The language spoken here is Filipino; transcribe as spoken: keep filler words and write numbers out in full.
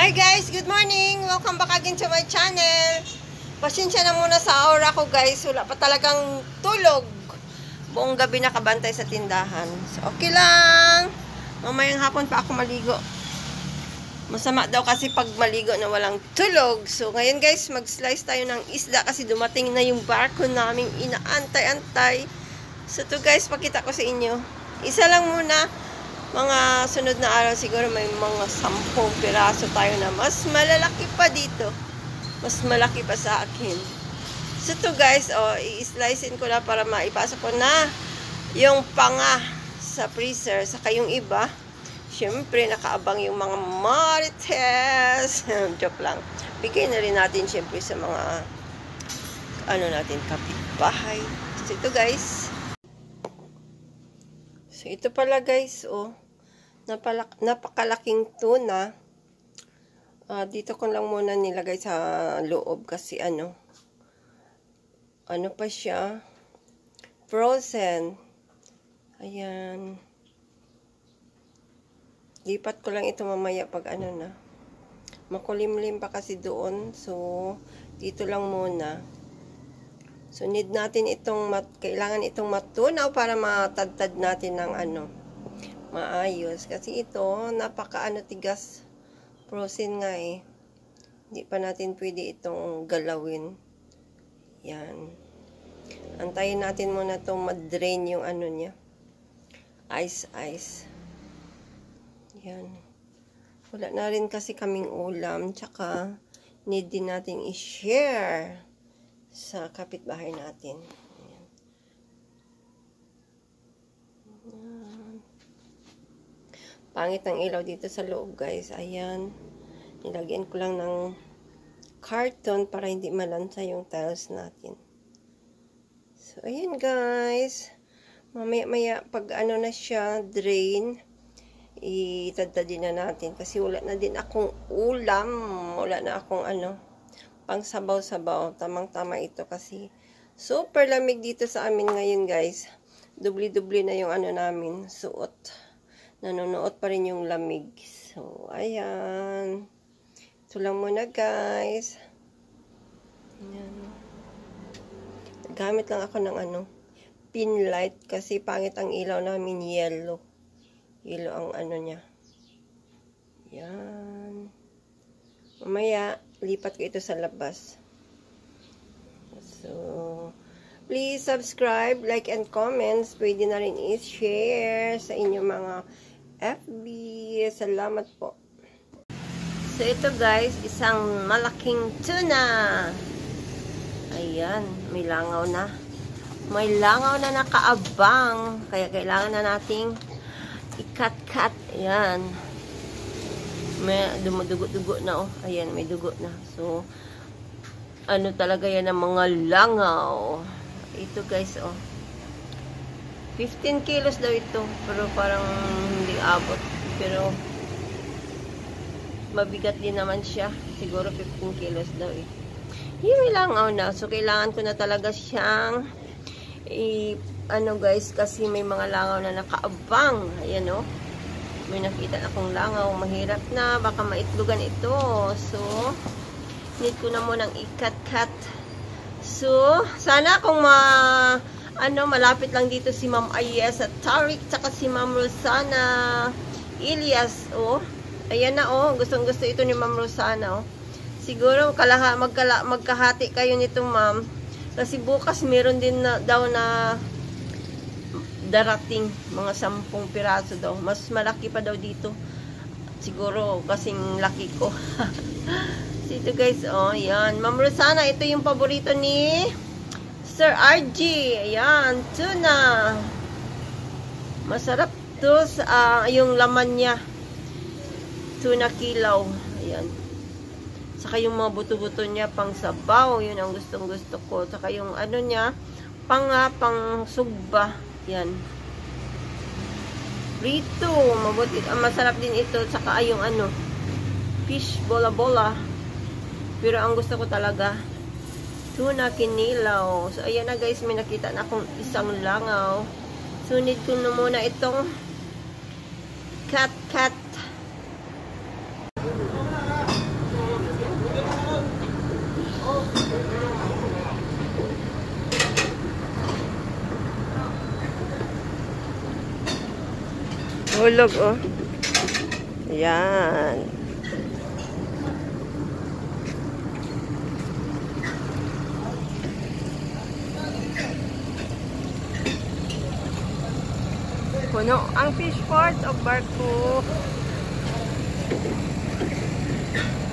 Hi guys, good morning! Welcome back again to my channel. Pasensya na muna sa aura ko guys. Wala pa talagang tulog. Buong gabi nakabantay sa tindahan. So okay lang. Mamayang hapon pa ako maligo. Masama daw kasi pag maligo na walang tulog. So ngayon guys, mag-slice tayo ng isda kasi dumating na yung barko naming inaantay-antay. So to guys, pakita ko sa inyo. Isa lang muna. Mga sunod na araw siguro may mga sampung piraso tayo na mas malalaki pa dito. Mas malaki pa sa akin. So to guys, oh, i-slicein ko na para maipasok ko na yung panga sa freezer. Saka yung iba, syempre nakaabang yung mga marites. Joke lang. Bigay na rin natin syempre sa mga ano natin, kapitbahay. So ito guys. So ito pala guys, oh. Napalak napakalaking tuna. Uh, dito ko lang muna nilagay sa loob kasi ano. Ano pa siya? Frozen. Ayan. Lipat ko lang ito mamaya pag ano na. Makulimlim pa kasi doon. So, dito lang muna. So, need natin itong, mat kailangan itong matunaw para matadtad natin ng ano, maayos. Kasi ito, napaka ano tigas. Frozen nga eh. Hindi pa natin pwede itong galawin. Yan. Antayin natin muna itong ma-drain yung ano niya. Ice, ice. Yan. Wala na rin kasi kaming ulam. Tsaka, need din natin i-share sa kapitbahay natin. Ayan. Ayan. Pangit ang ilaw dito sa loob guys. Ayan. Nilagyan ko lang ng carton para hindi malansa yung tiles natin. So, ayan guys. Mamaya maya pag ano na siya, drain, itadtadin na natin. Kasi wala na din akong ulam. Wala na akong ano, pang sabaw-sabaw. Tamang-tama ito kasi super lamig dito sa amin ngayon guys. Dubli-dubli na yung ano namin, suot. Nanonood pa rin yung lamig. So, ayan. Ito lang muna guys. Ayan. Gamit lang ako ng ano, pin light kasi pangit ang ilaw namin, yellow. Yellow ang ano niya. Ayan. Mamaya, lipat ko ito sa labas. So, please subscribe, like, and comments. Pwede na rin i-share sa inyong mga F B. Salamat po. So, ito guys, isang malaking tuna. Ayan, may langaw na. May langaw na nakaabang. Kaya kailangan na nating i-cut-cut. Ayan. May dumudugo-dugo na, oh. Ayan, may dugo na. So, ano talaga yan ang mga langaw. Ito guys, oh. fifteen kilos daw ito. Pero parang hindi abot. Pero, mabigat din naman siya. Siguro fifteen kilos daw eh. Yung may langaw na. So, kailangan ko na talaga siyang i- ano guys, kasi may mga langaw na nakaabang. Ayan, oh. May nakita akong langaw. Mahirap na. Baka maitlugan ito. So, need ko na munang i-cut-cut. So, sana kung ma, ano, malapit lang dito si Ma'am Ayes at Tariq, tsaka si Ma'am Rosana Elias, oh. Ayan na, oh. Gustong gusto ito ni Ma'am Rosana, oh. Siguro, kalaha, magkala, magkahati kayo nito, ma'am. Kasi bukas, meron din na, daw na darating, mga sampung piraso daw. Mas malaki pa daw dito. Siguro, kasing laki ko. Ito guys, oh, yan. Ma'am Rosana, ito yung paborito ni Sir R G. Ayan, tuna. Masarap to sa, uh, yung laman niya. Tuna kilaw. Ayan. Saka yung mga buto-buto niya, pang sabaw. Yun ang gustong gusto ko. Saka yung ano niya, pang, uh, pang sugba. Yan. Rito. Mabuti. Uh, masarap din ito. Saka yung ano, fish bola-bola. Pero ang gusto ko talaga, tuna kinilaw. So, ayan na guys, may nakita na akong isang langaw. So, need ko na muna itong cut-cut. Hulog, oh. Yan. Puno ang fish port of Barco.